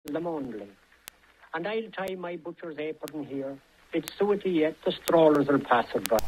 them only. And I'll tie my butcher's apron here. It's suety yet, the strollers will pass it by.